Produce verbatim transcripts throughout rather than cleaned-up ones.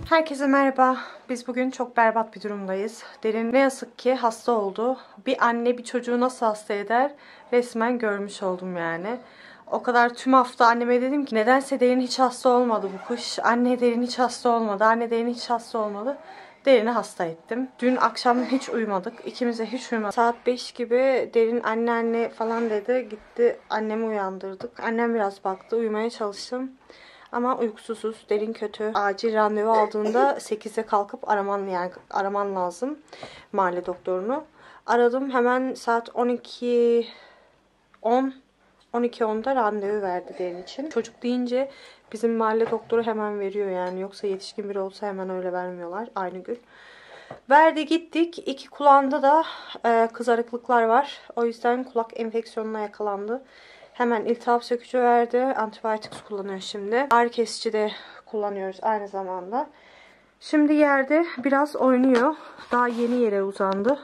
Herkese merhaba. Biz bugün çok berbat bir durumdayız. Derin ne yazık ki hasta oldu. Bir anne bir çocuğu nasıl hasta eder resmen görmüş oldum yani. O kadar tüm hafta anneme dedim ki nedense Derin hiç hasta olmadı bu kış. Anne Derin hiç hasta olmadı. Anne Derin hiç hasta olmadı. Derin'i hasta ettim. Dün akşam hiç uyumadık. İkimiz de hiç uyumadık. Saat beş gibi Derin anne anne falan dedi. Gitti annemi uyandırdık. Annem biraz baktı. Uyumaya çalıştım. Ama uykusuzuz. Derin kötü. Acil randevu aldığında sekizde kalkıp araman yani araman lazım mahalle doktorunu. Aradım, hemen saat on iki on on iki onda randevu verdi Derin için. Çocuk deyince bizim mahalle doktoru hemen veriyor yani. Yoksa yetişkin biri olsa hemen öyle vermiyorlar aynı gün. Verdi, gittik. İki kulağında da e, kızarıklıklar var. O yüzden kulak enfeksiyonuna yakalandı. Hemen iltihap sökücü verdi. Antibiyotik kullanıyor şimdi. Ağrı kesici de kullanıyoruz aynı zamanda. Şimdi yerde biraz oynuyor. Daha yeni yere uzandı.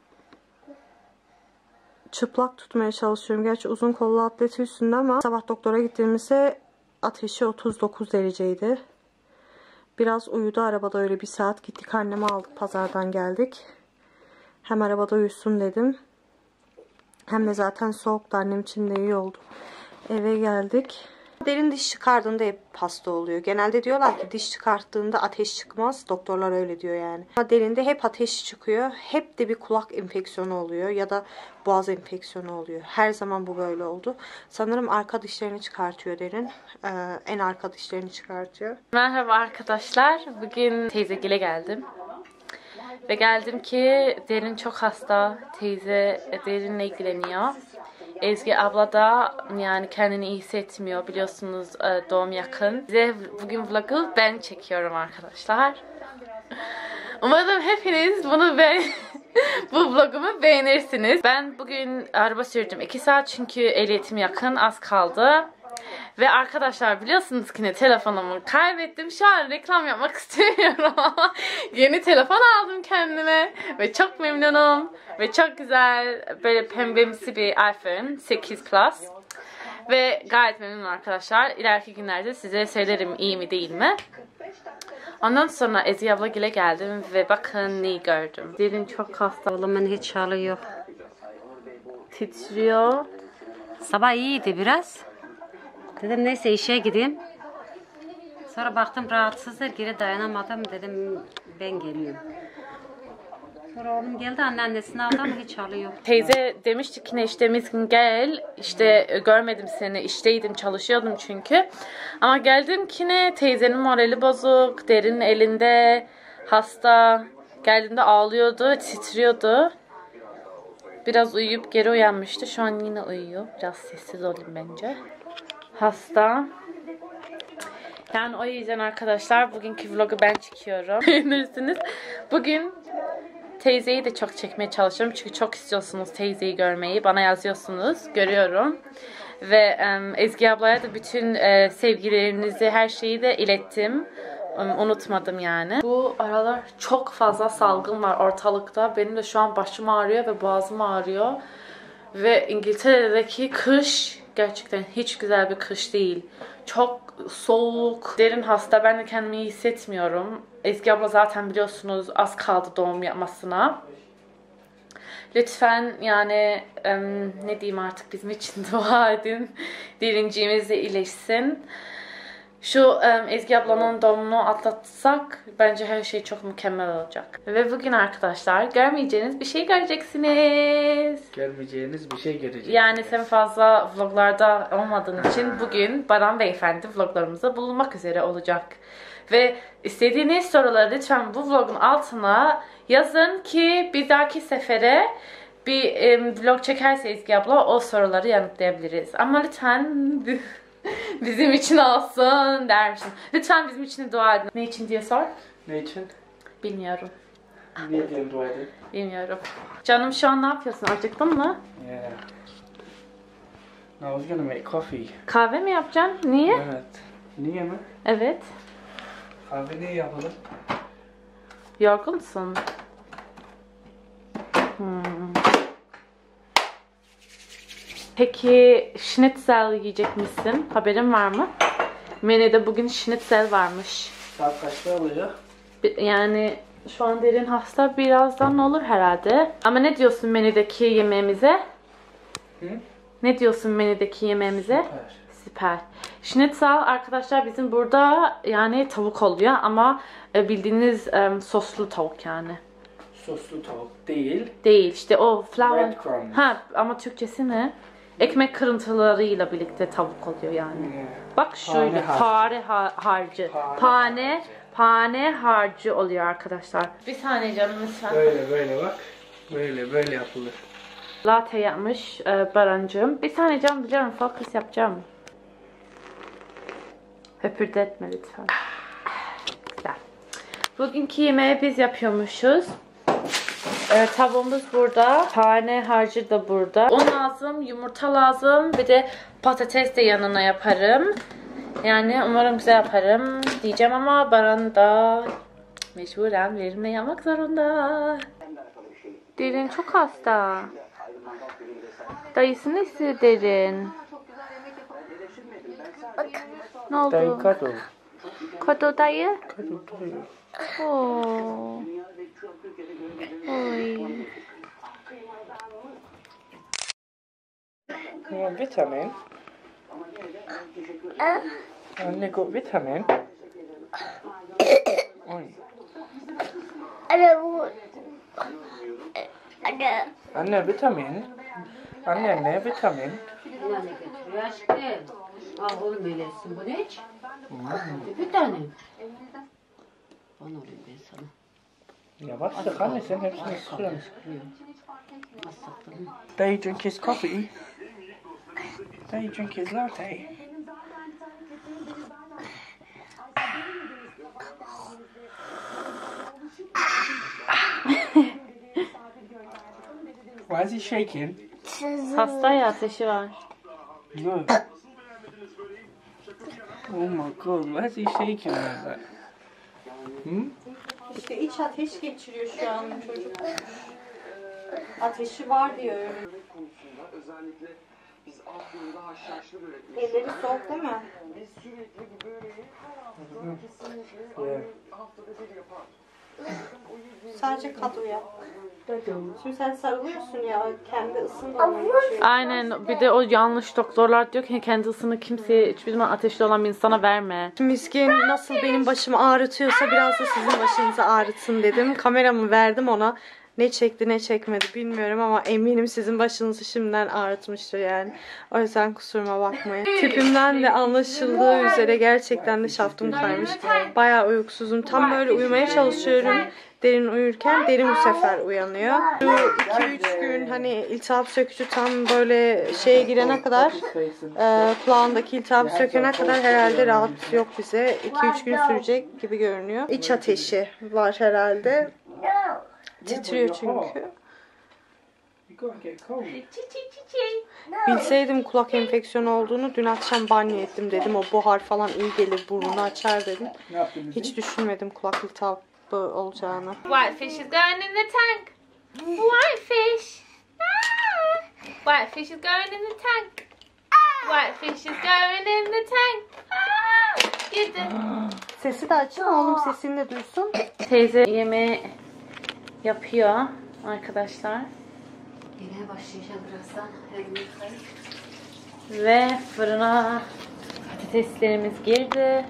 Çıplak tutmaya çalışıyorum. Gerçi uzun kollu atleti üstünde ama sabah doktora gittiğimizde ateşi otuz dokuz dereceydi. Biraz uyudu arabada, öyle bir saat gittik annemi aldık, pazardan geldik. Hem arabada uyusun dedim. Hem de zaten soğuktu, annem için de iyi oldu. Eve geldik. Derin diş çıkardığında hep hasta oluyor. Genelde diyorlar ki diş çıkarttığında ateş çıkmaz. Doktorlar öyle diyor yani. Ama Derin'de hep ateş çıkıyor. Hep de bir kulak enfeksiyonu oluyor. Ya da boğaz enfeksiyonu oluyor. Her zaman bu böyle oldu. Sanırım arka dişlerini çıkartıyor Derin. Ee, en arka dişlerini çıkartıyor. Merhaba arkadaşlar. Bugün teyzegile geldim. Ve geldim ki Derin çok hasta. Teyze Derin'le ilgileniyor. Ezgi abla da yani kendini iyi hissetmiyor. Biliyorsunuz doğum yakın. Size bugün vlogu ben çekiyorum arkadaşlar. Umarım hepiniz bunu be bu vlogumu beğenirsiniz. Ben bugün araba sürdüm iki saat çünkü ehliyetim yakın, az kaldı. Ve arkadaşlar biliyorsunuz ki ne, telefonumu kaybettim. Şu an reklam yapmak istemiyorum ama yeni telefon aldım kendime ve çok memnunum ve çok güzel, böyle pembemsi bir iPhone sekiz Plus ve gayet memnunum arkadaşlar. İleriki günlerde size söylerim iyi mi değil mi. Ondan sonra Ezgi abla gile geldim ve bakın neyi gördüm. Derin çok hasta. Oğlumun hiç halı yok. Titriyor. Sabah iyiydi biraz. Dedim neyse işe gideyim. Sonra baktım rahatsızdır, geri dayanamadım, dedim ben geliyorum. Sonra oğlum geldi, anneannesini aldı ama hiç halı yok. Teyze demişti ki ne işte Miskin gel, işte görmedim seni, işteydim, çalışıyordum çünkü. Ama geldim ki ne, teyzenin morali bozuk, Derin elinde hasta. Geldiğimde ağlıyordu, titriyordu. Biraz uyuyup geri uyanmıştı, şu an yine uyuyor. Biraz sessiz olayım bence. Hasta. Yani o yüzden arkadaşlar bugünkü vlogu ben çekiyorum. Beğenirsiniz. Bugün teyzeyi de çok çekmeye çalışıyorum. Çünkü çok istiyorsunuz teyzeyi görmeyi. Bana yazıyorsunuz. Görüyorum. Ve um, Ezgi ablaya da bütün uh, sevgilerinizi, her şeyi de ilettim. Um, unutmadım yani. Bu aralar çok fazla salgın var ortalıkta. Benim de şu an başım ağrıyor ve boğazım ağrıyor. Ve İngiltere'deki kış gerçekten hiç güzel bir kış değil. Çok soğuk. Derin hasta. Ben de kendimi iyi hissetmiyorum. Ezgi abla zaten biliyorsunuz az kaldı doğum yapmasına. Lütfen yani um, ne diyeyim artık, bizim için dua edin. Derinciğimiz de iyileşsin. Şu um, Ezgi ablanın doğumunu atlatsak bence her şey çok mükemmel olacak. Ve bugün arkadaşlar görmeyeceğiniz bir şey göreceksiniz. Görmeyeceğiniz bir şey göreceksiniz. Yani sen fazla vloglarda olmadığın için bugün Baran Beyefendi vloglarımızda bulunmak üzere olacak. Ve istediğiniz soruları lütfen bu vlogun altına yazın ki bir dahaki sefere bir um, vlog çekerse Ezgi abla o soruları yanıtlayabiliriz. Ama lütfen bizim için olsun der misin? Lütfen bizim için dua edin. Ne için diye sor. Ne için? Bilmiyorum. Niye diye dua edin? Bilmiyorum. Canım şu an ne yapıyorsun? Acıktın mı? Yeah. No, I was gonna make coffee. Kahve mi yapacaksın? Niye? Evet. Niye mi? Evet. Kahve niye yapalım? Yorgunsun. Hmm. Peki schnitzel yiyecek misin? Haberin var mı? Menüde bugün schnitzel varmış. Saat kaçta oluyor? Yani şu an Derin hasta, birazdan olur herhalde. Ama ne diyorsun menüdeki yemeğimize? Hı? Ne diyorsun menüdeki yemeğimize? Süper. Süper. Schnitzel arkadaşlar bizim burada yani tavuk oluyor ama bildiğiniz um, soslu tavuk yani. Soslu tavuk değil. Değil işte o flour. Breadcrumbs. Ha ama Türkçesi ne? Ekmek kırıntılarıyla birlikte tavuk oluyor yani. Yeah. Bak şöyle Pane pare ha- harcı. Pane Pane, harcı. pane harcı oluyor arkadaşlar. Bir saniye canım lütfen. Böyle böyle bak. Böyle böyle yapılır. Latte yapmış e, Barancığım. Bir saniye canım biliyorum fokus yapacağım. Höpürdetme lütfen. Güzel. Bugünkü yemeği biz yapıyormuşuz. E, tavuğumuz burada. Pane harcı da burada. Un lazım, yumurta lazım. Bir de patates de yanına yaparım. Yani umarım güzel yaparım diyeceğim ama Baran da mecburen benimle yapmak zorunda. Derin çok hasta. Dayısını istiyor Derin. Ne oldu? Dayı kadro. Kado dayı. Kadro duruyor. Oo. Oy. Ya vitamin. Anne got vitamin. Oy. Anne bu. Anne. Anne vitamin. Anne ne vitamin? Yani götürüyor aşkım. Al oğlum öylesin. Bu ne iç? Bir tane. Bana olayım ben sana. Yavaş sık anne sen hepsini sıkıyorsun. Az sattım. They drink his coffee. They drink his latte. Why is he shaking? Hasta ya, ateşi var. Look. Oh my god, why is he shaking like that? Hmm? İşte iç ateş geçiriyor şu an çocuk. Ateşi var diyor öyle. Elleri soğuk değil mi? Yeah. Sadece kadro yap. Şimdi sen sarılıyorsun ya, kendi ısın da ona geçiyor. Aynen, bir de o yanlış doktorlar diyor ki kendi ısını kimseye, hiçbir zaman ateşli olan bir insana verme. Miskin nasıl benim başımı ağrıtıyorsa biraz da sizin başınızı ağrıtsın dedim. Kameramı verdim ona. Ne çekti ne çekmedi bilmiyorum ama eminim sizin başınızı şimdiden ağrıtmıştır yani. O yüzden kusuruma bakmayın. Tipimden de anlaşıldığı üzere gerçekten de şaftım kaymış. Bayağı uykusuzum. Tam böyle uyumaya çalışıyorum. Derin uyurken Derin bu sefer uyanıyor. Şu iki üç gün hani iltihap sökücü tam böyle şeye girene kadar e, kulağındaki iltihabı sökene kadar herhalde rahat yok bize. iki üç gün sürecek gibi görünüyor. İç ateşi var herhalde. Titriyor çünkü. Bilseydim kulak enfeksiyonu olduğunu dün akşam banyo ettim dedim. O buhar falan iyi gelir, burnunu açar dedim. Hiç düşünmedim kulak iltihabı olacağını. Whitefish is going in the tank. Whitefish. Ah! Whitefish is going in the tank. Whitefish is going in the tank. Ah! Girdi. Sesi de açın oğlum, sesini de duysun. Teyze yemeği yapıyor arkadaşlar. Yemeğe başlayacağım birazdan. Elimi yıkayayım. Ve fırına patateslerimiz girdi.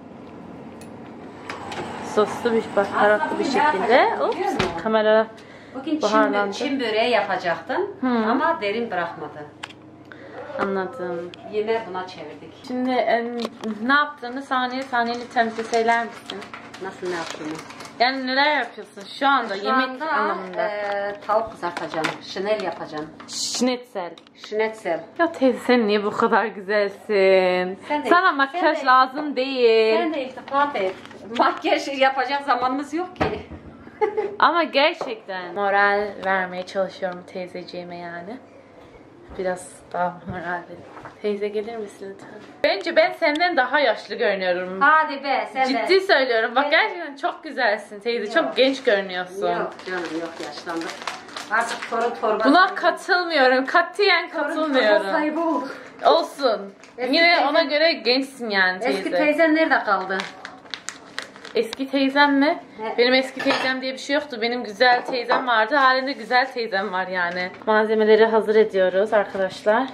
Soslu bir baharatlı bir şekilde. Ups, kamera Bugün buharlandı. Çin, Çin böreği yapacaktım Hı. ama Derin bırakmadı. Anladım. Yemeği buna çevirdik. Şimdi e, ne yaptığını saniye saniye lütfen bize söyler misin? Nasıl ne yaptığını? Yani neler yapıyorsun şu anda Şu yemek anda, anlamında? e, tavuk kızartacağım. Şinel yapacağım. Schnitzel. Schnitzel. Ya teyze sen niye bu kadar güzelsin? Sen de- Sana sen makyaj de- lazım değil. Sen de iltifat et. Makyaj yapacak zamanımız yok ki. Ama gerçekten moral vermeye çalışıyorum teyzeciğime yani. Biraz daha moral verin. Teyze gelir misin lütfen? Bence ben senden daha yaşlı görünüyorum. Hadi be sen de. Ciddi söylüyorum. Bak Evet. gerçekten çok güzelsin teyze. Çok genç görünüyorsun. Yok canım yok yaşlandık. Artık torun torba. Buna katılmıyorum. Katiyen torba katılmıyorum. sahibi olduk. Olsun. Eski Yine teyze- ona göre gençsin yani teyze. Eski teyzen nerede kaldı? eski teyzem mi? He. Benim eski teyzem diye bir şey yoktu. Benim güzel teyzem vardı. Halinde güzel teyzem var yani. Malzemeleri hazır ediyoruz arkadaşlar.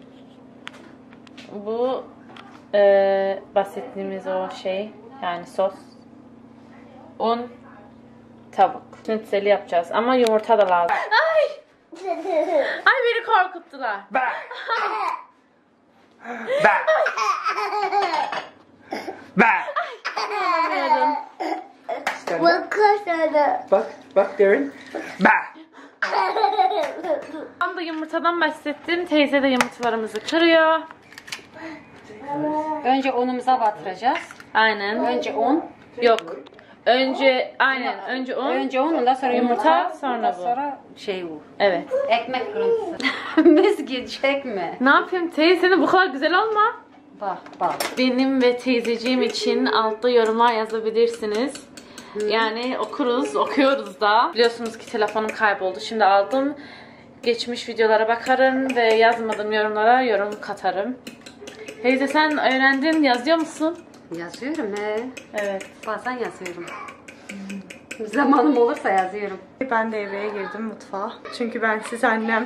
Bu e, bahsettiğimiz o şey. Yani sos. Un. Tavuk. Şnitzeli yapacağız. Ama yumurta da lazım. Ay! Ay beni korkuttular. Back. Back. Back. Anlamıyorum. Stand up. What color? Bak, bak Darren. Back. Tam da yumurtadan bahsettim. Teyze de yumurtalarımızı kırıyor. Önce unumuza batıracağız. Aynen. Önce un. Yok. Önce aynen. Önce un. Önce un, ondan sonra Yumurta, yumurta, sonra ondan bu. sonra şey bu. Evet. Ekmek kırıntısı. Miskin çekme. Ne yapayım teyze de bu kadar güzel olma. Bak bak. Benim ve teyzeciğim için altta yorumlar yazabilirsiniz. Yani okuruz, okuyoruz da. Biliyorsunuz ki telefonum kayboldu. Şimdi aldım. Geçmiş videolara bakarım ve yazmadığım yorumlara yorum katarım. Teyze sen öğrendin, yazıyor musun? Yazıyorum he. Evet. Bazen yazıyorum. Zamanım olursa yazıyorum. Ben devreye girdim mutfağa. Çünkü ben siz annem.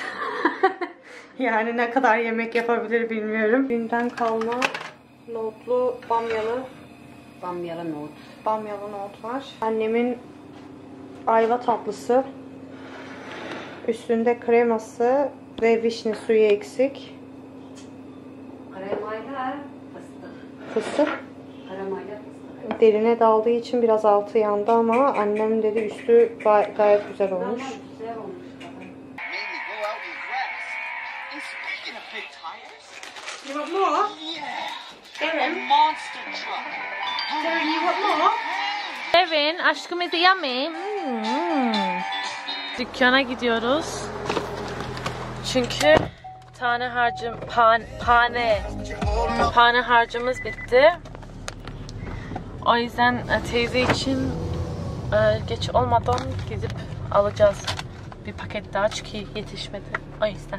Yani ne kadar yemek yapabilir bilmiyorum. Dünden kalma nohutlu bamyalı Bamyalı nohut. bamyalı nohut var. Annemin ayva tatlısı. Üstünde kreması ve vişne suyu eksik. Kremayla fıstık. Fıstık. Kremayla fıstık. Derine daldığı için biraz altı yandı ama annem dedi üstü gay- gayet güzel olmuş. Güzel olmuş. Made me go out and grass. And speaking of big tires, You want more? yeah, a monster truck. Darren, you want more? Evin aşkım is yummy. Hmm. Dükkana gidiyoruz. Çünkü tane harcım pan, pane pane harcımız bitti. O yüzden e, teyze için e, geç olmadan gidip alacağız bir paket daha çünkü yetişmedi. O yüzden.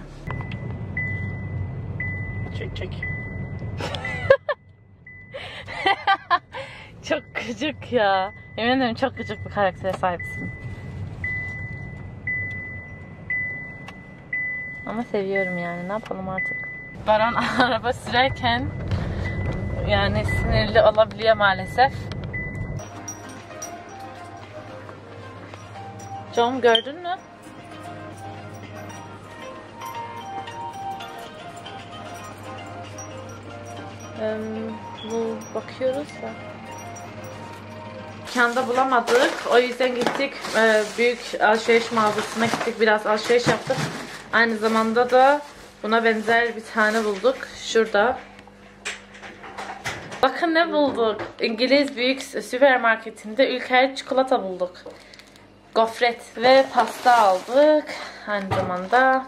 Çek çek. Çok gıcık ya. Yemin ederim çok gıcık bir karaktere sahipsin. Ama seviyorum yani. Ne yapalım artık. Baran araba sürerken yani sinirli olabiliyor maalesef. John gördün mü? Ee, bu bakıyoruz da. Dükkanda bulamadık. O yüzden gittik. Ee, büyük alışveriş mağazasına gittik. Biraz alışveriş yaptık. Aynı zamanda da buna benzer bir tane bulduk. Şurada. Bakın ne bulduk. İngiliz büyük süpermarketinde Ülker çikolata bulduk. Gofret ve pasta aldık. Aynı zamanda.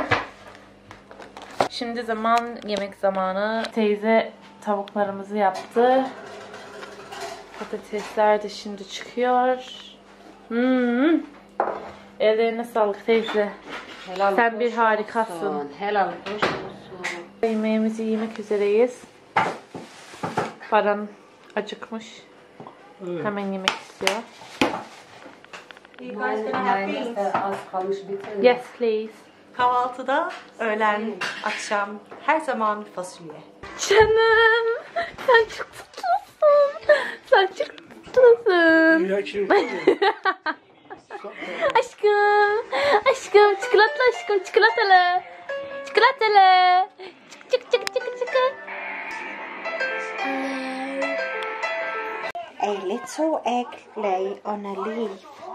Şimdi zaman yemek zamanı. Teyze tavuklarımızı yaptı. Patatesler de şimdi çıkıyor. Hmm. Ellerine sağlık teyze. Helal Sen hoş bir harikasın. olsun. Helal hoş olsun. Yemeğimizi yemek üzereyiz. Baran acıkmış. Hemen yemek istiyor. You guys gonna have Mayonez beans? de az kalmış bitirin. Yes please. Kahvaltıda öğlen, akşam her zaman fasulye. Canım. Sen çok tatlısın. Sen çok tatlısın. You actually Aşkım. Aşkım. Çikolatalı aşkım. Çikolatalı. Çikolatalı. Çık çık çık çık çık. A little egg lay on a leaf.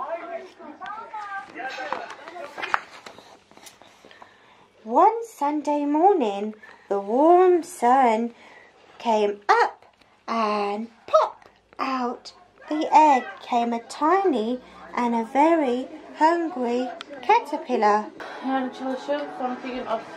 One Sunday morning, the warm sun came up and pop out the egg came a tiny and a very hungry caterpillar. Yarın çalışıyorum. Sonraki gün off.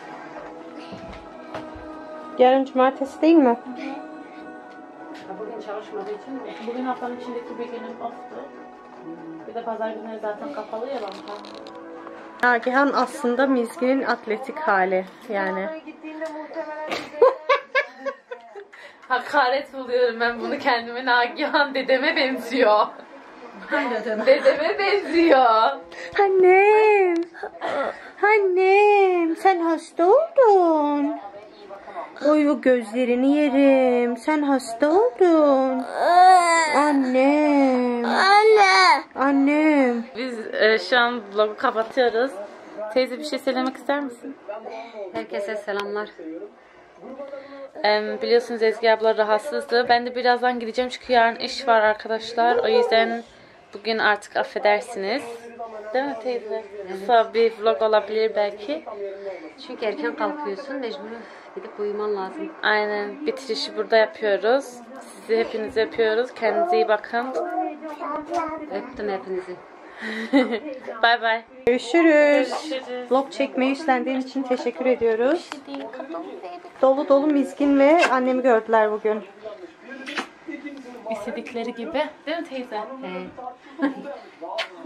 Yarın cumartesi değil mi? Bugün çalışmadığı için mi? Bugün haftanın içindeki bir günüm off'tu. Bir de pazar günleri zaten kapalı ya banka. Nagihan aslında Mizgin'in atletik hali yani. Hakaret buluyorum ben bunu kendime. Nagihan dedeme benziyor. Dedeme. Dedeme benziyor. Annem. Annem sen hasta oldun. Oy o gözlerini yerim. Sen hasta oldun. Annem. Anne. Annem. Biz e, şu an vlogu kapatıyoruz. Teyze bir şey söylemek ister misin? Herkese selamlar. E, biliyorsunuz Ezgi abla rahatsızdı. Ben de birazdan gideceğim çünkü yarın iş var arkadaşlar. O yüzden bugün artık affedersiniz. Değil mi teyze? Kısa bir vlog olabilir belki. Çünkü erken kalkıyorsun, mecbur gidip uyuman lazım. Aynen. Bitirişi burada yapıyoruz. Sizi hepinizi öpüyoruz. Kendinize iyi bakın. Öptüm hepinizi. Bay bay. Görüşürüz. Görüşürüz. Vlog çekmeyi üstlendiğin için teşekkür ediyoruz. Dolu dolu Mizgin ve annemi gördüler bugün. İstedikleri gibi. Değil mi teyze? Ee,